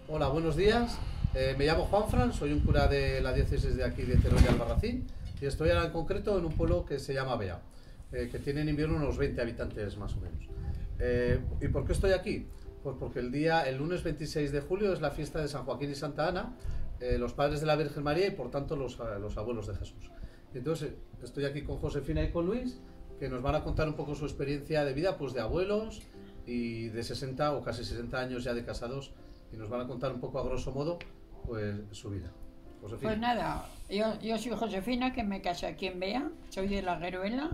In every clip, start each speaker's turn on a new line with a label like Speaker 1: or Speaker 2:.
Speaker 1: Hola, buenos días. Me llamo Juanfran, soy un cura de la diócesis de aquí de Teruel y Albarracín y estoy ahora en concreto en un pueblo que se llama Bea, que tiene en invierno unos 20 habitantes más o menos. ¿Y por qué estoy aquí? Pues porque el lunes 26 de julio es la fiesta de San Joaquín y Santa Ana, los padres de la Virgen María y por tanto los abuelos de Jesús. Y entonces estoy aquí con Josefina y con Luis, que nos van a contar un poco su experiencia de vida, pues de abuelos y de 60 o casi 60 años ya de casados, y nos van a contar un poco a grosso modo pues su vida.
Speaker 2: Pues
Speaker 1: Josefina.
Speaker 2: nada, yo soy Josefina, que me casé aquí en Bea, soy de La Gueruela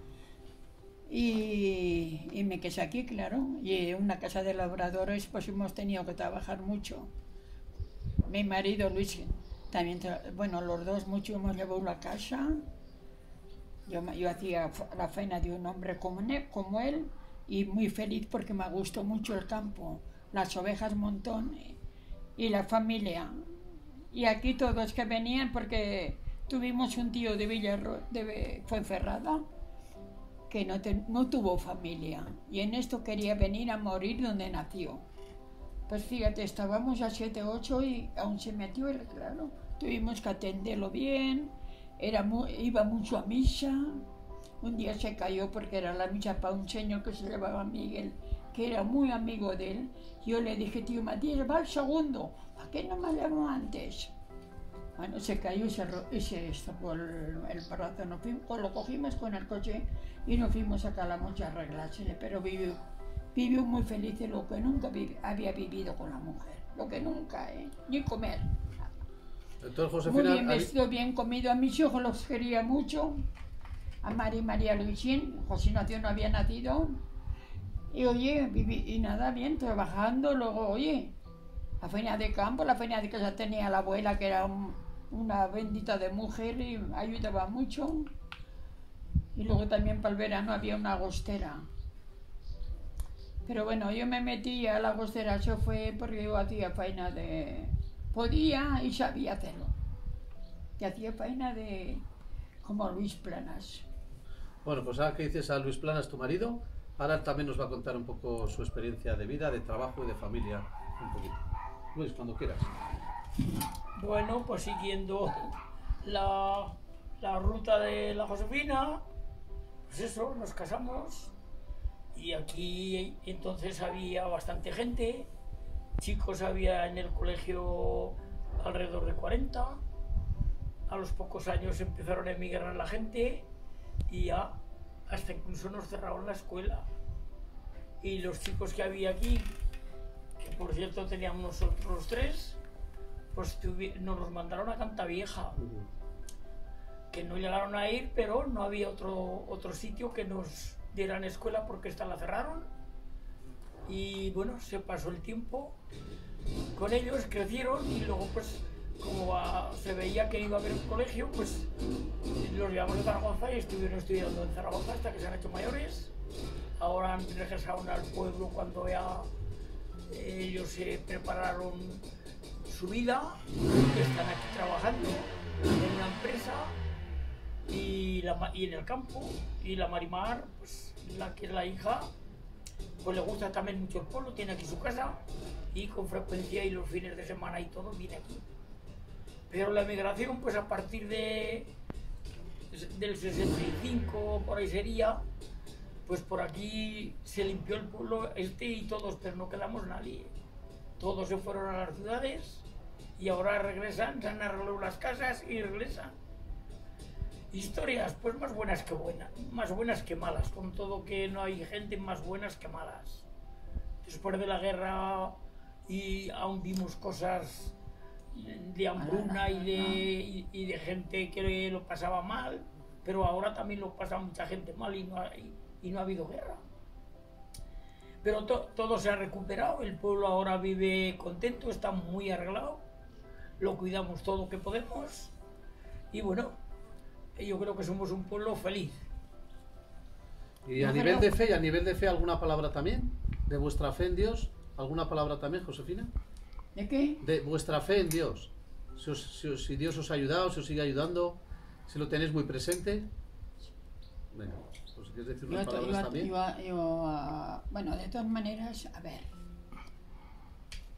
Speaker 2: y me casé aquí, claro. Y en una casa de labradores pues hemos tenido que trabajar mucho. Mi marido Luis también, bueno, los dos mucho hemos llevado la casa. Yo hacía la faena de un hombre como él y muy feliz porque me gustó mucho el campo, las ovejas montón y la familia. Y aquí todos que venían porque tuvimos un tío de de Fuenferrada que no tuvo familia y en esto quería venir a morir donde nació. Pues fíjate, estábamos a 7 8 y aún se metió él, claro. Tuvimos que atenderlo bien, iba mucho a misa. Un día se cayó porque era la misa para un señor que se llamaba Miguel, que era muy amigo de él. Yo le dije, tío Matías, va al segundo, ¿para qué no me llamó antes? Bueno, se cayó y se estopó el brazo. Pues lo cogimos con el coche y nos fuimos a Calamocha a arreglársele, pero vivió muy feliz de lo que nunca había vivido con la mujer. Lo que nunca, ni comer.
Speaker 1: Entonces,
Speaker 2: Muy
Speaker 1: Josefina,
Speaker 2: bien vestido, bien comido. A mis hijos los quería mucho. A María Luisín, José Ignacio no había nacido. Y oye, y nada, bien, trabajando. Luego, oye, la feria de campo, la feria de casa tenía la abuela, que era una bendita de mujer y ayudaba mucho. Y luego también para el verano había una agostera. Pero bueno, yo me metí a la agostera, eso fue porque yo hacía faena de... Podía y sabía hacerlo. Y hacía faena de... como Luis Planas.
Speaker 1: bueno, pues ahora que dices a Luis Planas, tu marido, ahora también nos va a contar un poco su experiencia de vida, de trabajo y de familia, un poquito. Luis, cuando quieras.
Speaker 3: Bueno, pues siguiendo la, la ruta de la Josefina, pues eso, nos casamos y aquí entonces había bastante gente, chicos había en el colegio alrededor de 40, a los pocos años empezaron a emigrar la gente y ya hasta incluso nos cerraron la escuela. Y los chicos que había aquí, que por cierto teníamos nosotros tres, pues nos los mandaron a Cantavieja, que no llegaron a ir, pero no había otro sitio que nos dieran escuela porque esta la cerraron. Y bueno, se pasó el tiempo con ellos, crecieron y luego pues como se veía que iba a haber un colegio, pues los llevamos a Zaragoza y estuvieron estudiando en Zaragoza hasta que se han hecho mayores. Ahora han regresado al pueblo cuando ya ellos se prepararon su vida, están aquí trabajando en una empresa y en el campo. Y la Marimar, pues la que es la hija, pues le gusta también mucho el pueblo, tiene aquí su casa y con frecuencia y los fines de semana y todo viene aquí. Pero la emigración, pues a partir del 65 por ahí sería, pues por aquí se limpió el pueblo y todos, pero no quedamos nadie. Todos se fueron a las ciudades y ahora regresan, se han arreglado las casas y regresan. Historias, pues más buenas que buenas, más buenas que malas, con todo que no hay gente, más buenas que malas. Después de la guerra y aún vimos cosas de hambruna y de gente que lo pasaba mal, pero ahora también lo pasa mucha gente mal y no ha habido guerra. Pero todo se ha recuperado, el pueblo ahora vive contento, está muy arreglado, lo cuidamos todo lo que podemos y bueno, yo creo que somos un pueblo feliz.
Speaker 1: Y a nivel de fe, ¿alguna palabra también? ¿De vuestra fe en Dios? ¿Alguna palabra también, Josefina?
Speaker 2: ¿De qué?
Speaker 1: De vuestra fe en Dios. Si Dios os ha ayudado, si os sigue ayudando, si lo tenéis muy presente. Venga, pues si quieres decir unas palabras también.
Speaker 2: Bueno, de todas maneras, a ver.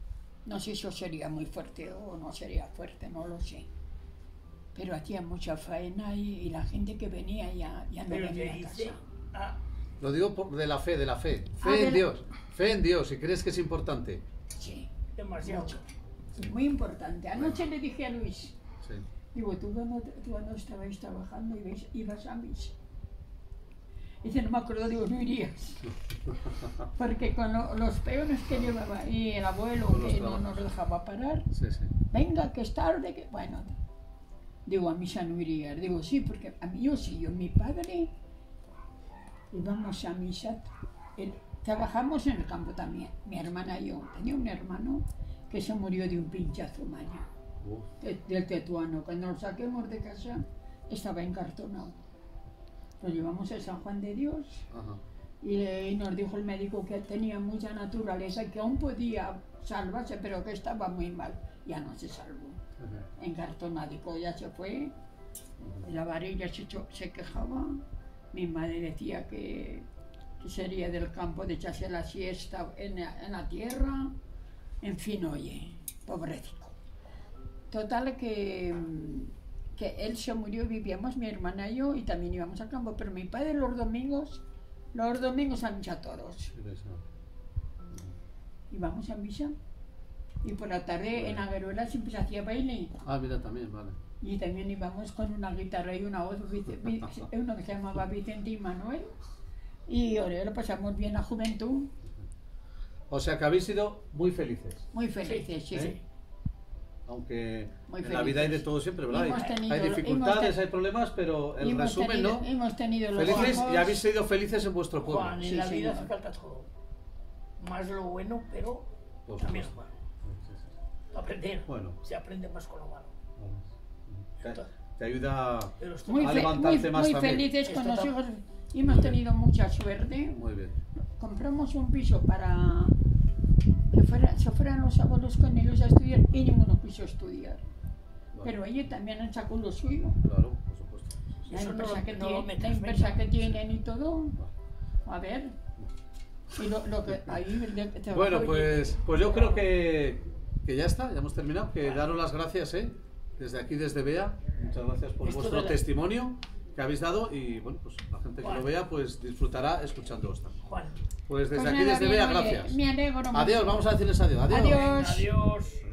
Speaker 2: No sé si eso sería muy fuerte o no sería fuerte, no lo sé. Pero hacía mucha faena y la gente que venía ya no
Speaker 3: Pero
Speaker 2: venía
Speaker 3: te
Speaker 2: a
Speaker 3: dice,
Speaker 2: casa.
Speaker 1: Lo digo de la fe, de la fe.
Speaker 2: Ah,
Speaker 1: Fe
Speaker 2: de
Speaker 1: en
Speaker 2: la-
Speaker 1: Dios. Fe en Dios, si crees que es importante.
Speaker 2: Sí,
Speaker 3: demasiado.
Speaker 2: mucho. Muy importante. Anoche le dije a Luis,
Speaker 1: Sí.
Speaker 2: digo, tú cuando estabais trabajando ibas a misa. Dice, no me acuerdo, digo, no irías. Porque con los peones que llevaba y el abuelo
Speaker 1: Con los
Speaker 2: que no
Speaker 1: trabajos.
Speaker 2: nos dejaba parar,
Speaker 1: Sí, sí.
Speaker 2: venga, que es tarde, que... Bueno, digo, a misa no iría. Digo, sí, porque a mí yo, mi padre, íbamos a misa. Trabajamos en el campo también, mi hermana y yo. Tenía un hermano que se murió de un pinchazo maño, del tetuano. Cuando lo saquemos de casa, estaba encartonado. Lo llevamos a San Juan de Dios.
Speaker 1: Ajá.
Speaker 2: Y nos dijo el médico que tenía mucha naturaleza y que aún podía salvarse, pero que estaba muy mal. Ya no se salvó.
Speaker 1: Ajá.
Speaker 2: Encartonado, ya se fue. La varilla se quejaba. Mi madre decía que sería del campo de echarse la siesta en la tierra. En fin, oye, pobrecito. Total que él se murió, vivíamos mi hermana y yo, y también íbamos al campo, pero mi padre los domingos a misa todos.
Speaker 1: Sí, eso.
Speaker 2: Íbamos a misa y por la tarde en Agueruela siempre se hacía baile
Speaker 1: Ah, mira, también, vale.
Speaker 2: y también íbamos con una guitarra y una voz, uno que se llamaba Vicente y Manuel, y ahora lo pasamos bien la juventud,
Speaker 1: O sea que habéis sido muy felices.
Speaker 2: muy felices, sí.
Speaker 1: ¿Eh? Aunque
Speaker 2: Muy
Speaker 1: en la vida hay de
Speaker 2: felices.
Speaker 1: todo siempre, ¿verdad?
Speaker 2: Hemos tenido-
Speaker 1: Hay dificultades,
Speaker 2: hemos te-
Speaker 1: hay problemas, pero el
Speaker 2: Hemos
Speaker 1: resumen,
Speaker 2: tenido-
Speaker 1: ¿no?
Speaker 2: Hemos tenido los
Speaker 1: Felices
Speaker 2: hijos,
Speaker 1: y habéis sido felices en vuestro pueblo.
Speaker 3: Juan, en
Speaker 2: Sí,
Speaker 3: la vida
Speaker 2: señor.
Speaker 3: se falta todo. Más lo bueno, pero
Speaker 1: Por
Speaker 3: también es
Speaker 1: supuesto.
Speaker 3: malo. Aprender.
Speaker 1: Bueno.
Speaker 3: Se aprende más con lo malo.
Speaker 1: Te ayuda
Speaker 3: Pero esto
Speaker 2: muy,
Speaker 1: a
Speaker 2: fe-
Speaker 1: levantarte
Speaker 2: muy-
Speaker 1: más
Speaker 2: muy
Speaker 1: también.
Speaker 2: felices con los
Speaker 3: Esto
Speaker 2: hijos. Hemos tenido mucha suerte.
Speaker 1: Muy bien.
Speaker 2: Compramos un piso para que se fueran los abuelos con ellos a estudiar y ninguno quiso estudiar.
Speaker 1: Vale.
Speaker 2: Pero ellos también han sacado lo suyo.
Speaker 1: Claro, por supuesto.
Speaker 2: La
Speaker 3: Eso no
Speaker 2: empresa,
Speaker 3: lo-
Speaker 2: que,
Speaker 3: no lo
Speaker 2: tiene,
Speaker 3: metas,
Speaker 2: la empresa
Speaker 3: venga.
Speaker 2: que tienen y todo. A ver. Y lo que ahí
Speaker 1: Bueno, pues yo creo que ya está, ya hemos terminado. Que daros las gracias, desde aquí, desde Bea. Muchas gracias por
Speaker 3: Esto
Speaker 1: vuestro
Speaker 3: de la-
Speaker 1: testimonio que habéis dado y bueno, pues la gente que lo vea pues disfrutará escuchándoos también.
Speaker 3: Juan.
Speaker 1: Pues desde
Speaker 2: Pues
Speaker 1: aquí,
Speaker 2: nada,
Speaker 1: desde
Speaker 2: bien,
Speaker 1: Bea,
Speaker 2: oye,
Speaker 1: gracias.
Speaker 2: me alegro mucho.
Speaker 1: Adiós, vamos a decirles adiós. Adiós.
Speaker 2: Adiós.
Speaker 3: Adiós.